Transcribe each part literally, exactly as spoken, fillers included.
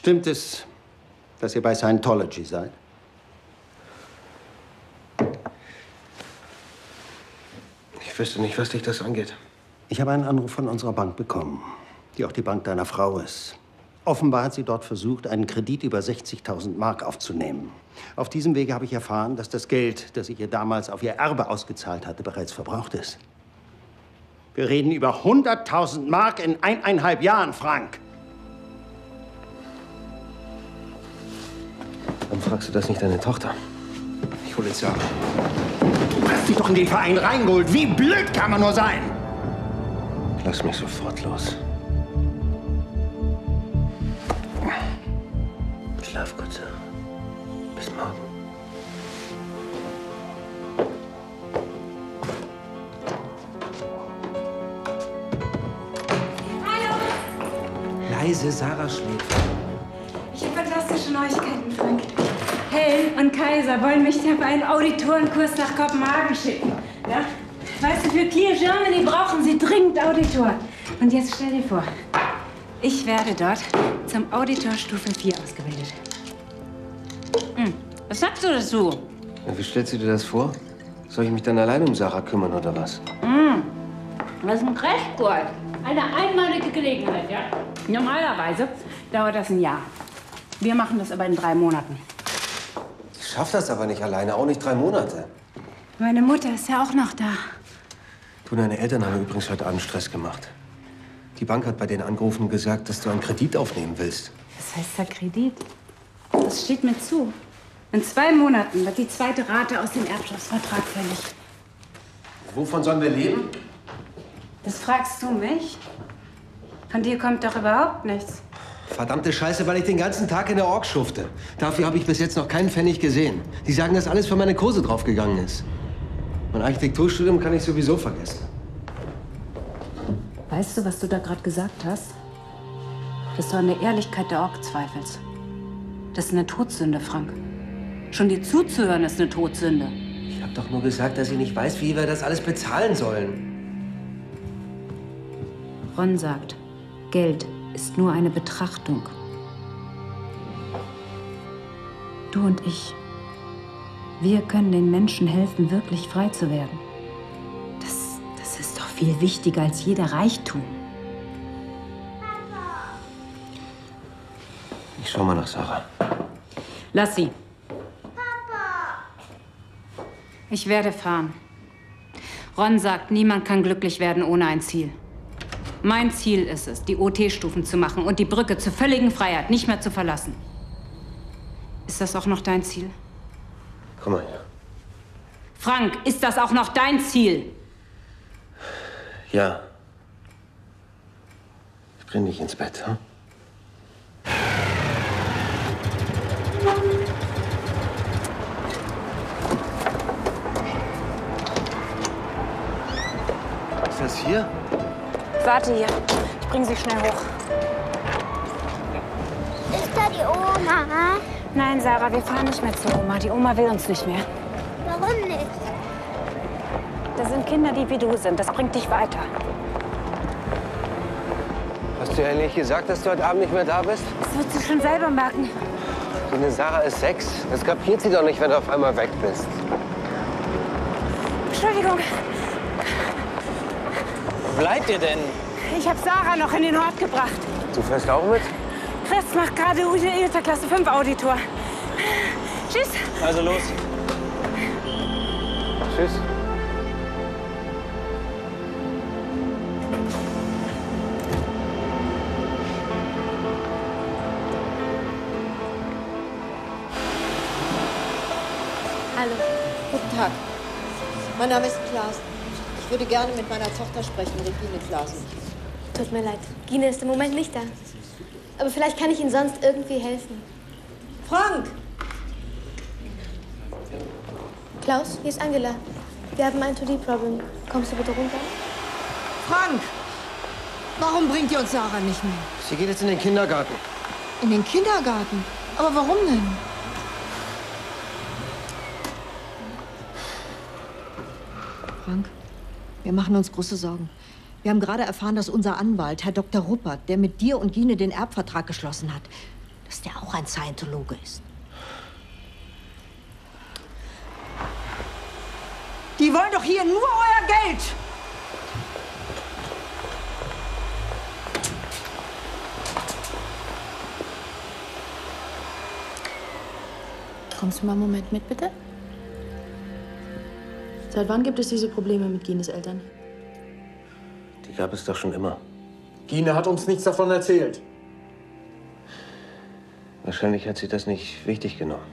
Stimmt es, dass ihr bei Scientology seid? Ich wüsste nicht, was dich das angeht. Ich habe einen Anruf von unserer Bank bekommen, die auch die Bank deiner Frau ist. Offenbar hat sie dort versucht, einen Kredit über sechzigtausend Mark aufzunehmen. Auf diesem Wege habe ich erfahren, dass das Geld, das ich ihr damals auf ihr Erbe ausgezahlt hatte, bereits verbraucht ist. Wir reden über hunderttausend Mark in eineinhalb Jahren, Frank. Warum fragst du das nicht deine Tochter? Ich hole jetzt Sarah. Du hast dich doch in den Verein reingeholt. Wie blöd kann man nur sein? Lass mich sofort los. Schlaf gut, Sarah. Bis morgen. Hallo! Leise, Sarah schläft. Ich habe fantastische Neuigkeiten, Frank. Helen und Kaiser wollen mich ja bei einem Auditorenkurs nach Kopenhagen schicken. Ja? Weißt du, für Clear Germany brauchen sie dringend Auditoren. Und jetzt stell dir vor, ich werde dort zum Auditor Stufe vier ausgebildet. Hm. Was sagst du dazu? Ja, wie stellst du dir das vor? Soll ich mich dann allein um Sarah kümmern, oder was? Hm. Das ist ein Crashkurs. Eine einmalige Gelegenheit, ja? Normalerweise dauert das ein Jahr. Wir machen das aber in drei Monaten. Ich schaff das aber nicht alleine, auch nicht drei Monate. Meine Mutter ist ja auch noch da. Du, deine Eltern haben übrigens heute Abend Stress gemacht. Die Bank hat bei denen angerufen und gesagt, dass du einen Kredit aufnehmen willst. Was heißt da Kredit? Das steht mir zu. In zwei Monaten wird die zweite Rate aus dem Erbschaftsvertrag fällig. Wovon sollen wir leben? Das fragst du mich? Von dir kommt doch überhaupt nichts. Verdammte Scheiße, weil ich den ganzen Tag in der Org schufte. Dafür habe ich bis jetzt noch keinen Pfennig gesehen. Die sagen, dass alles für meine Kurse draufgegangen ist. Mein Architekturstudium kann ich sowieso vergessen. Weißt du, was du da gerade gesagt hast? Dass du an der Ehrlichkeit der Org zweifelst. Das ist eine Todsünde, Frank. Schon dir zuzuhören ist eine Todsünde. Ich habe doch nur gesagt, dass ich nicht weiß, wie wir das alles bezahlen sollen. Ron sagt, Geld ist nur eine Betrachtung. Du und ich, wir können den Menschen helfen, wirklich frei zu werden. Das, das ist doch viel wichtiger als jeder Reichtum. Ich schau mal nach Sarah. Lass sie. Papa! Ich werde fahren. Ron sagt, niemand kann glücklich werden ohne ein Ziel. Mein Ziel ist es, die O T-Stufen zu machen und die Brücke zur völligen Freiheit nicht mehr zu verlassen. Ist das auch noch dein Ziel? Komm mal her. Frank, ist das auch noch dein Ziel? Ja. Ich bring dich ins Bett, hm? Ist das hier? Warte hier. Ich bring sie schnell hoch. Ist da die Oma? Nein, Sarah, wir fahren nicht mehr zur Oma. Die Oma will uns nicht mehr. Warum nicht? Das sind Kinder, die wie du sind. Das bringt dich weiter. Hast du ihr eigentlich gesagt, dass du heute Abend nicht mehr da bist? Das wird sie schon selber merken. Deine Sarah ist sechs. Das kapiert sie doch nicht, wenn du auf einmal weg bist. Entschuldigung. Wo bleibt ihr denn? Ich habe Sarah noch in den Hort gebracht. Du fährst auch mit? Chris macht gerade Ilta Klasse fünf Auditor. Tschüss. Also los. Tschüss. Hallo. Guten Tag. Mein Name ist Klaas. Ich würde gerne mit meiner Tochter sprechen, Regine Klaasen. Tut mir leid. Gine ist im Moment nicht da. Aber vielleicht kann ich Ihnen sonst irgendwie helfen. Frank! Klaus, hier ist Angela. Wir haben ein To Do-Problem. Kommst du bitte runter? Frank! Warum bringt ihr uns Sarah nicht mehr? Sie geht jetzt in den Kindergarten. In den Kindergarten? Aber warum denn? Frank, wir machen uns große Sorgen. Wir haben gerade erfahren, dass unser Anwalt, Herr Doktor Ruppert, der mit dir und Gine den Erbvertrag geschlossen hat, dass der auch ein Scientologe ist. Die wollen doch hier nur euer Geld! Kommst du mal einen Moment mit, bitte? Seit wann gibt es diese Probleme mit Gines Eltern? Die gab es doch schon immer. Gine hat uns nichts davon erzählt. Wahrscheinlich hat sie das nicht wichtig genommen.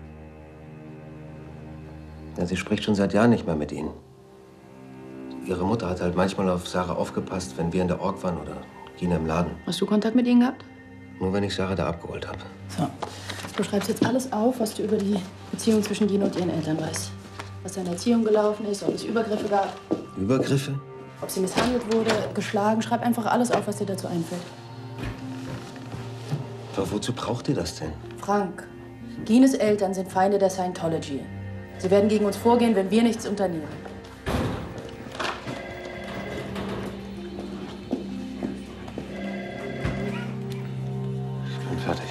Ja, sie spricht schon seit Jahren nicht mehr mit ihnen. Ihre Mutter hat halt manchmal auf Sarah aufgepasst, wenn wir in der Org waren oder Gine im Laden. Hast du Kontakt mit ihnen gehabt? Nur wenn ich Sarah da abgeholt habe. So. Du schreibst jetzt alles auf, was du über die Beziehung zwischen Gine und ihren Eltern weißt. Was in der Erziehung gelaufen ist, ob es Übergriffe gab. Übergriffe? Ob sie misshandelt wurde, geschlagen. Schreib einfach alles auf, was dir dazu einfällt. Aber wozu braucht ihr das denn? Frank, Gines Eltern sind Feinde der Scientology. Sie werden gegen uns vorgehen, wenn wir nichts unternehmen. Ich bin fertig.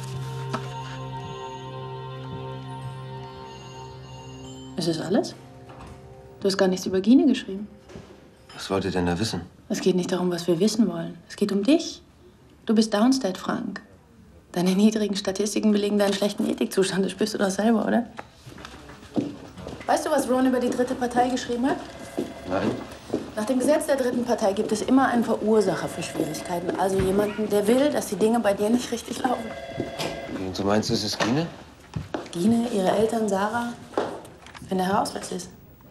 Ist das alles? Du hast gar nichts über Gine geschrieben. Was wollt ihr denn da wissen? Es geht nicht darum, was wir wissen wollen. Es geht um dich. Du bist Downstate, Frank. Deine niedrigen Statistiken belegen deinen schlechten Ethikzustand. Das spürst du doch selber, oder? Weißt du, was Ron über die dritte Partei geschrieben hat? Nein. Nach dem Gesetz der dritten Partei gibt es immer einen Verursacher für Schwierigkeiten. Also jemanden, der will, dass die Dinge bei dir nicht richtig laufen. Und du meinst, es ist Gine? Gine, ihre Eltern, Sarah. Wenn der Herauswärts ist.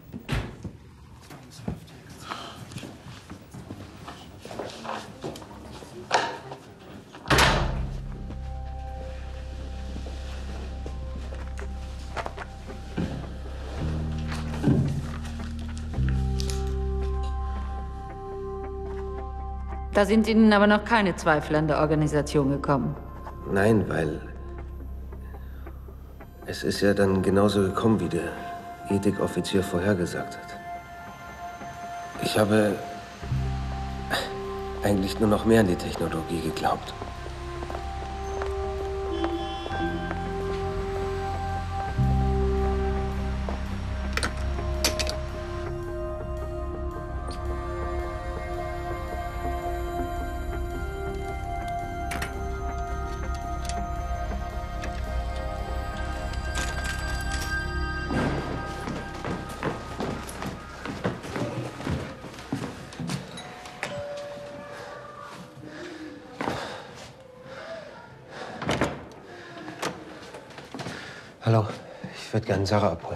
Da sind Ihnen aber noch keine Zweifel an der Organisation gekommen. Nein, weil es ist ja dann genauso gekommen, wie der Ethikoffizier vorhergesagt hat. Ich habe eigentlich nur noch mehr an die Technologie geglaubt. Hallo, ich würde gerne Sarah abholen.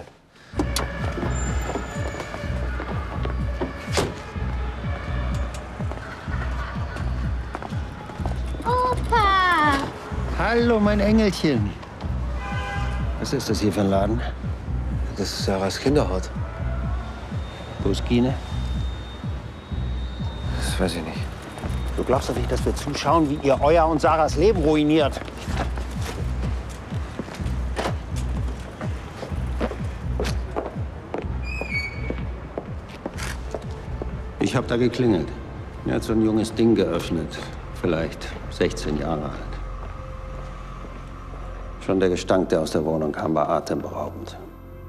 Opa! Hallo, mein Engelchen. Was ist das hier für ein Laden? Das ist Sarahs Kinderhort. Wo ist Gine? Das weiß ich nicht. Du glaubst doch nicht, dass wir zuschauen, wie ihr euer und Sarahs Leben ruiniert. Ich habe da geklingelt. Mir hat so ein junges Ding geöffnet. Vielleicht sechzehn Jahre alt. Schon der Gestank, der aus der Wohnung kam, war atemberaubend.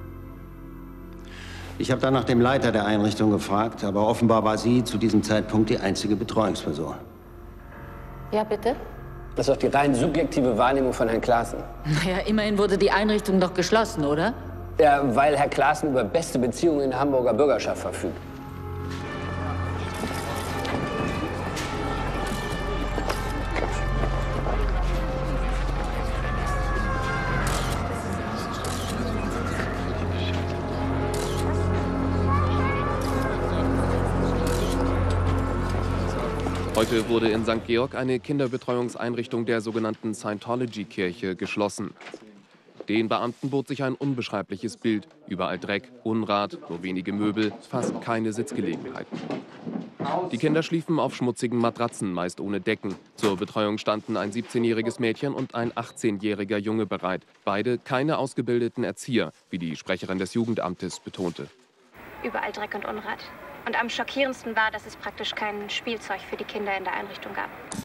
Ich habe dann nach dem Leiter der Einrichtung gefragt, aber offenbar war sie zu diesem Zeitpunkt die einzige Betreuungsperson. Ja, bitte? Das ist doch die rein subjektive Wahrnehmung von Herrn Klaassen. Naja, immerhin wurde die Einrichtung doch geschlossen, oder? Ja, weil Herr Klaassen über beste Beziehungen in der Hamburger Bürgerschaft verfügt. Heute wurde in Sankt Georg eine Kinderbetreuungseinrichtung der sogenannten Scientology-Kirche geschlossen. Den Beamten bot sich ein unbeschreibliches Bild. Überall Dreck, Unrat, nur wenige Möbel, fast keine Sitzgelegenheiten. Die Kinder schliefen auf schmutzigen Matratzen, meist ohne Decken. Zur Betreuung standen ein siebzehnjähriges Mädchen und ein achtzehnjähriger Junge bereit. Beide keine ausgebildeten Erzieher, wie die Sprecherin des Jugendamtes betonte. Überall Dreck und Unrat. Und am schockierendsten war, dass es praktisch kein Spielzeug für die Kinder in der Einrichtung gab.